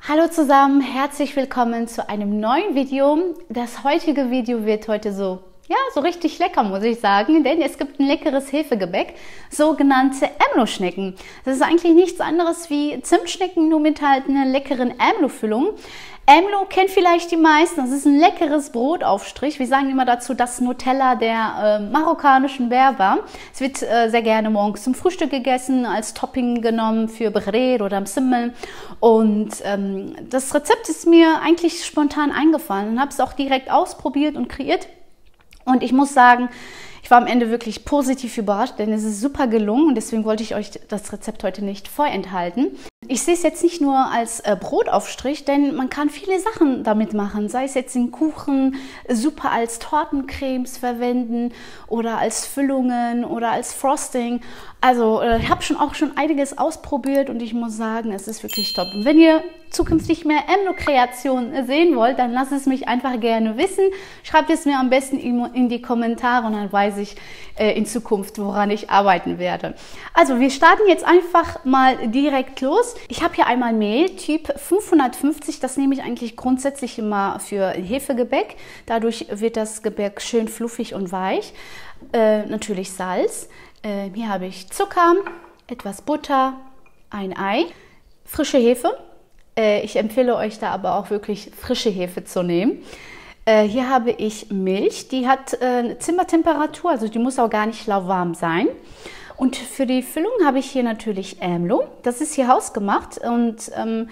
Hallo zusammen, herzlich willkommen zu einem neuen Video. Das heutige Video wird heute so richtig lecker, muss ich sagen, denn es gibt ein leckeres Hefegebäck, sogenannte Amlo-Schnecken. Das ist eigentlich nichts anderes wie Zimtschnecken, nur mit halt einer leckeren Amlo-Füllung. Amlo kennt vielleicht die meisten, das ist ein leckeres Brotaufstrich. Wir sagen immer dazu das Nutella der marokkanischen Berber. Es wird sehr gerne morgens zum Frühstück gegessen, als Topping genommen für Brer oder Msimmel. Und das Rezept ist mir eigentlich spontan eingefallen und habe es auch direkt ausprobiert und kreiert. Und ich muss sagen, ich war am Ende wirklich positiv überrascht, denn es ist super gelungen und deswegen wollte ich euch das Rezept heute nicht vorenthalten. Ich sehe es jetzt nicht nur als Brotaufstrich, denn man kann viele Sachen damit machen, sei es jetzt in Kuchen, super als Tortencremes verwenden oder als Füllungen oder als Frosting. Also ich habe auch schon einiges ausprobiert und ich muss sagen, es ist wirklich top. Und wenn ihr zukünftig mehr Amlo-Kreationen sehen wollt, dann lasst es mich einfach gerne wissen. Schreibt es mir am besten in die Kommentare und dann weiß ich in Zukunft, woran ich arbeiten werde. Also wir starten jetzt einfach mal direkt los. Ich habe hier einmal Mehl, Typ 550, das nehme ich eigentlich grundsätzlich immer für Hefegebäck. Dadurch wird das Gebäck schön fluffig und weich. Natürlich Salz. Hier habe ich Zucker, etwas Butter, ein Ei, frische Hefe. Ich empfehle euch da aber auch wirklich frische Hefe zu nehmen. Hier habe ich Milch, die hat Zimmertemperatur, also die muss auch gar nicht lauwarm sein. Und für die Füllung habe ich hier natürlich Amlo. Das ist hier hausgemacht und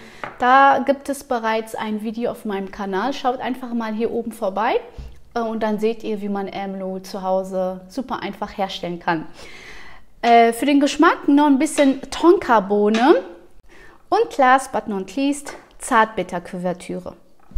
da gibt es bereits ein Video auf meinem Kanal. Schaut einfach mal hier oben vorbei und dann seht ihr, wie man Amlo zu Hause super einfach herstellen kann. Für den Geschmack noch ein bisschen Tonkabohne und last but not least Zartbitterkuvertüre.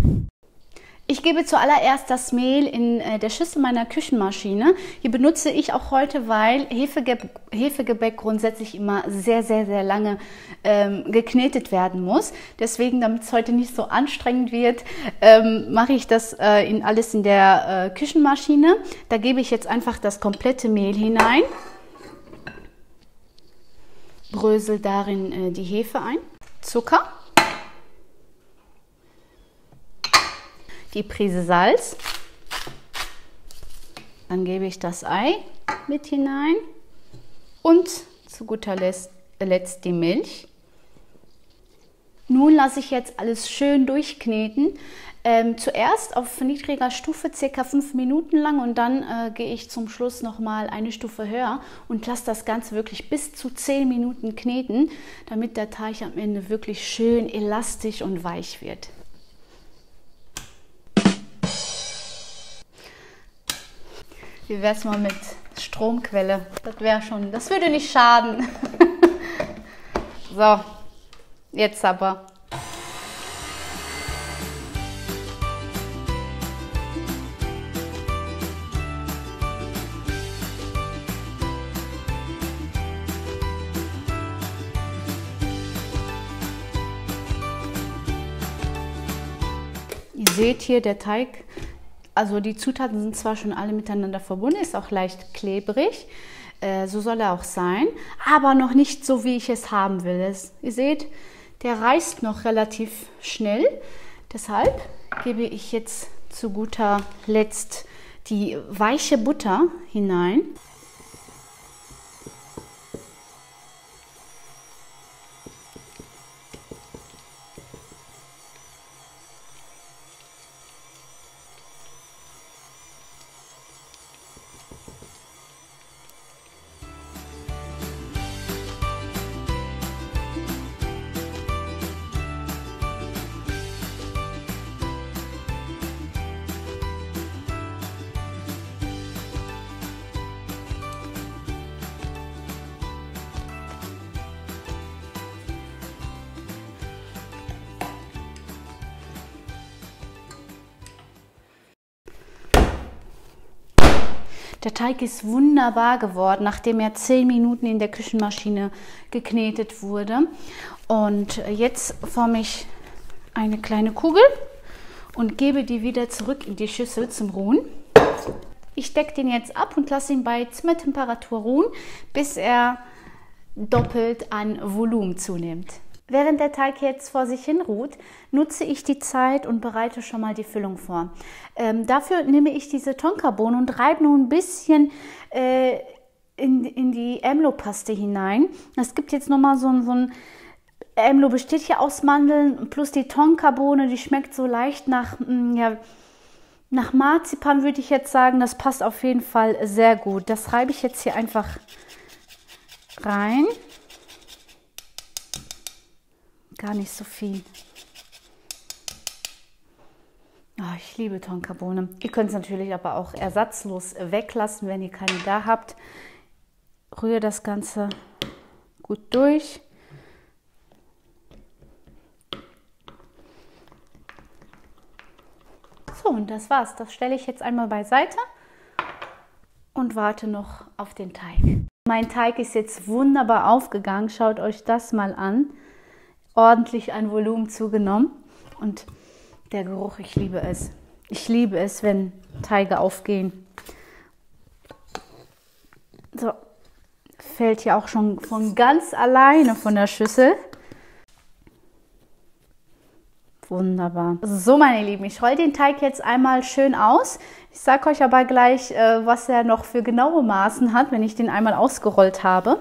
Ich gebe zuallererst das Mehl in der Schüssel meiner Küchenmaschine. Hier benutze ich auch heute, weil Hefegebäck grundsätzlich immer sehr lange geknetet werden muss. Deswegen, damit es heute nicht so anstrengend wird, mache ich das alles in der Küchenmaschine. Da gebe ich jetzt einfach das komplette Mehl hinein, brösel darin die Hefe ein, Zucker, die Prise Salz, dann gebe ich das Ei mit hinein und zu guter Letzt die Milch. Nun lasse ich jetzt alles schön durchkneten. Zuerst auf niedriger Stufe ca. 5 Minuten lang und dann gehe ich zum Schluss nochmal eine Stufe höher und lasse das Ganze wirklich bis zu 10 Minuten kneten, damit der Teig am Ende wirklich schön elastisch und weich wird. Wie wäre es mal mit Stromquelle? Das würde nicht schaden. So, jetzt aber. Ihr seht hier, der Teig, also die Zutaten sind zwar schon alle miteinander verbunden, ist auch leicht klebrig, so soll er auch sein, aber noch nicht so, wie ich es haben will. Ihr seht, der reißt noch relativ schnell, deshalb gebe ich jetzt zu guter Letzt die weiche Butter hinein. Der Teig ist wunderbar geworden, nachdem er 10 Minuten in der Küchenmaschine geknetet wurde. Und jetzt forme ich eine kleine Kugel und gebe die wieder zurück in die Schüssel zum Ruhen. Ich decke den jetzt ab und lasse ihn bei Zimmertemperatur ruhen, bis er doppelt an Volumen zunimmt. Während der Teig jetzt vor sich hin ruht, nutze ich die Zeit und bereite schon mal die Füllung vor. Dafür nehme ich diese Tonkabohnen und reibe nun ein bisschen in die Amlo-Paste hinein. Es gibt jetzt nochmal so ein Amlo besteht hier aus Mandeln plus die Tonkabohne, die schmeckt so leicht nach Marzipan, würde ich jetzt sagen. Das passt auf jeden Fall sehr gut. Das reibe ich jetzt hier einfach rein. Gar nicht so viel. Oh, ich liebe Tonkabohne. Ihr könnt es natürlich aber auch ersatzlos weglassen, wenn ihr keine da habt. Rühre das Ganze gut durch. So, und das war's. Das stelle ich jetzt einmal beiseite und warte noch auf den Teig. Mein Teig ist jetzt wunderbar aufgegangen. Schaut euch das mal an. Ordentlich an Volumen zugenommen und der Geruch, ich liebe es. Ich liebe es, wenn Teige aufgehen. So, fällt hier auch schon von ganz alleine von der Schüssel. Wunderbar. So, meine Lieben, ich rolle den Teig jetzt einmal schön aus. Ich sage euch aber gleich, was er noch für genaue Maßen hat, wenn ich den einmal ausgerollt habe.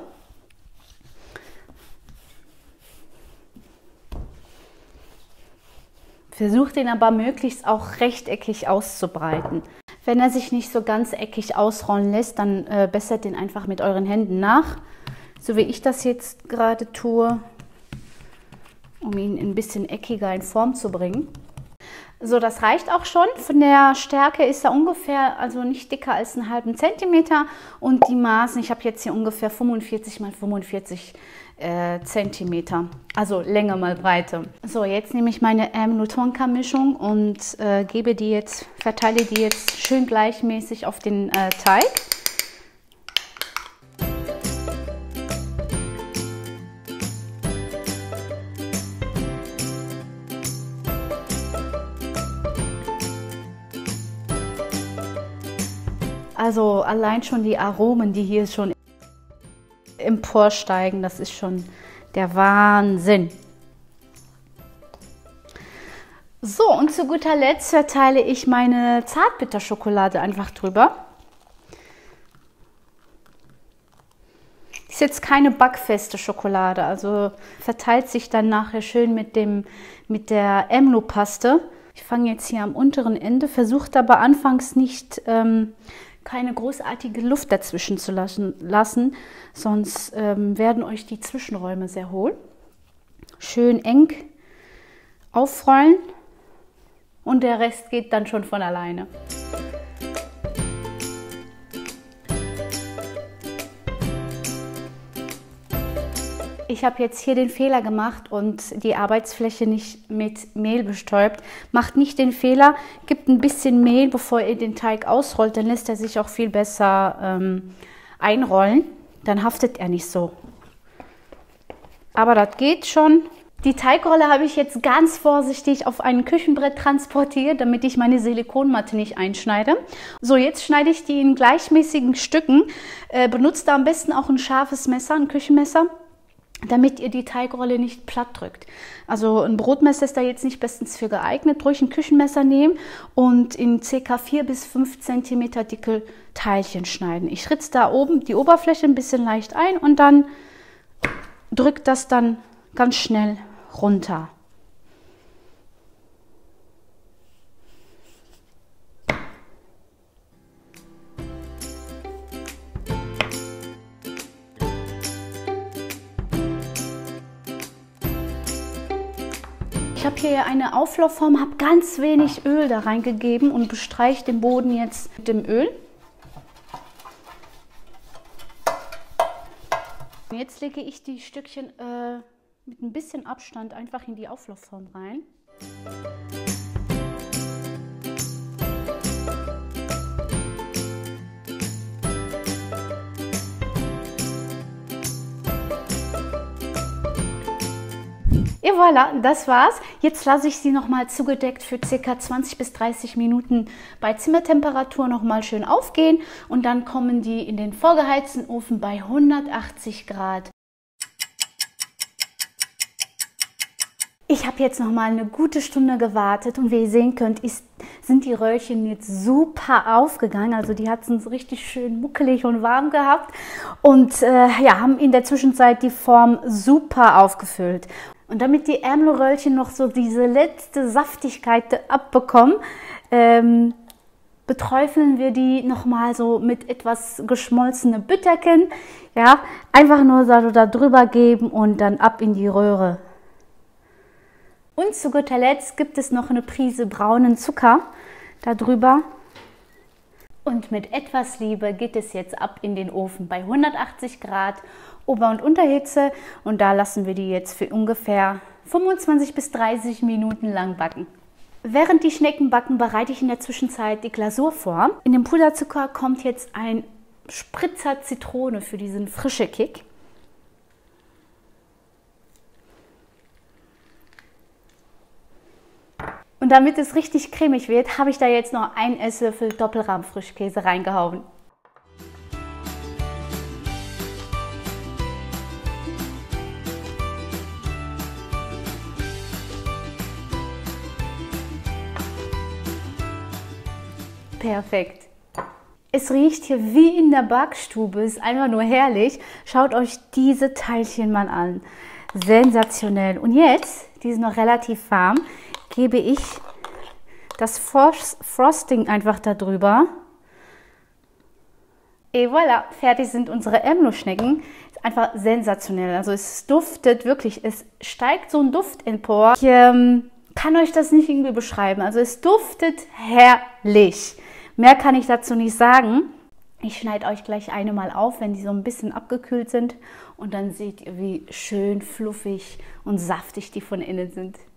Versucht den aber möglichst auch rechteckig auszubreiten. Wenn er sich nicht so ganz eckig ausrollen lässt, dann bessert den einfach mit euren Händen nach. So wie ich das jetzt gerade tue, um ihn ein bisschen eckiger in Form zu bringen. So, das reicht auch schon. Von der Stärke ist er ungefähr, also nicht dicker als einen halben Zentimeter. Und die Maßen, ich habe jetzt hier ungefähr 45 x 45 Zentimeter, also Länge mal Breite. So, jetzt nehme ich meine Amlo-Tonka-Mischung und verteile die jetzt schön gleichmäßig auf den Teig. Also allein schon die Aromen, die hier schon emporsteigen, das ist schon der Wahnsinn. So, und zu guter Letzt verteile ich meine Zartbitterschokolade einfach drüber. Ist jetzt keine backfeste Schokolade, also verteilt sich dann nachher schön mit der Amlo-Paste. Ich fange jetzt hier am unteren Ende, versucht aber anfangs nicht keine großartige Luft dazwischen zu lassen, sonst werden euch die Zwischenräume sehr hohl. Schön eng aufrollen und der Rest geht dann schon von alleine. Ich habe jetzt hier den Fehler gemacht und die Arbeitsfläche nicht mit Mehl bestäubt. Macht nicht den Fehler, gebt ein bisschen Mehl, bevor ihr den Teig ausrollt, dann lässt er sich auch viel besser einrollen. Dann haftet er nicht so. Aber das geht schon. Die Teigrolle habe ich jetzt ganz vorsichtig auf ein Küchenbrett transportiert, damit ich meine Silikonmatte nicht einschneide. So, jetzt schneide ich die in gleichmäßigen Stücken. Benutzt da am besten auch ein scharfes Messer, ein Küchenmesser, damit ihr die Teigrolle nicht platt drückt. Also ein Brotmesser ist da jetzt nicht bestens für geeignet. Ruhig ein Küchenmesser nehmen und in ca. 4 bis 5 cm dicke Teilchen schneiden. Ich ritze da oben die Oberfläche ein bisschen leicht ein und dann drückt das dann ganz schnell runter. Ich habe hier eine Auflaufform, habe ganz wenig Öl da reingegeben und bestreiche den Boden jetzt mit dem Öl. Jetzt lege ich die Stückchen mit ein bisschen Abstand einfach in die Auflaufform rein. Et voilà, das war's. Jetzt lasse ich sie nochmal zugedeckt für ca. 20 bis 30 Minuten bei Zimmertemperatur nochmal schön aufgehen und dann kommen die in den vorgeheizten Ofen bei 180 Grad. Ich habe jetzt noch mal eine gute Stunde gewartet und wie ihr sehen könnt, sind die Röllchen jetzt super aufgegangen. Also die hatten es richtig schön muckelig und warm gehabt und ja, haben in der Zwischenzeit die Form super aufgefüllt. Und damit die Ärmelröllchen noch so diese letzte Saftigkeit abbekommen, beträufeln wir die nochmal so mit etwas geschmolzenem Bütterchen. Ja, einfach nur so da drüber geben und dann ab in die Röhre. Und zu guter Letzt gibt es noch eine Prise braunen Zucker darüber. Und mit etwas Liebe geht es jetzt ab in den Ofen bei 180 Grad Ober- und Unterhitze. Und da lassen wir die jetzt für ungefähr 25 bis 30 Minuten lang backen. Während die Schnecken backen, bereite ich in der Zwischenzeit die Glasur vor. In dem Puderzucker kommt jetzt ein Spritzer Zitrone für diesen frischen Kick. Und damit es richtig cremig wird, habe ich da jetzt noch einen Esslöffel Doppelrahmfrischkäse reingehauen. Perfekt. Es riecht hier wie in der Backstube, ist einfach nur herrlich. Schaut euch diese Teilchen mal an. Sensationell. Und jetzt, die sind noch relativ warm, gebe ich das Frosting einfach darüber. Et voilà, fertig sind unsere Emlo-Schnecken. Ist einfach sensationell. Also es duftet wirklich, es steigt so ein Duft empor. Ich kann euch das nicht irgendwie beschreiben. Also es duftet herrlich. Mehr kann ich dazu nicht sagen. Ich schneide euch gleich eine mal auf, wenn die so ein bisschen abgekühlt sind. Und dann seht ihr, wie schön fluffig und saftig die von innen sind.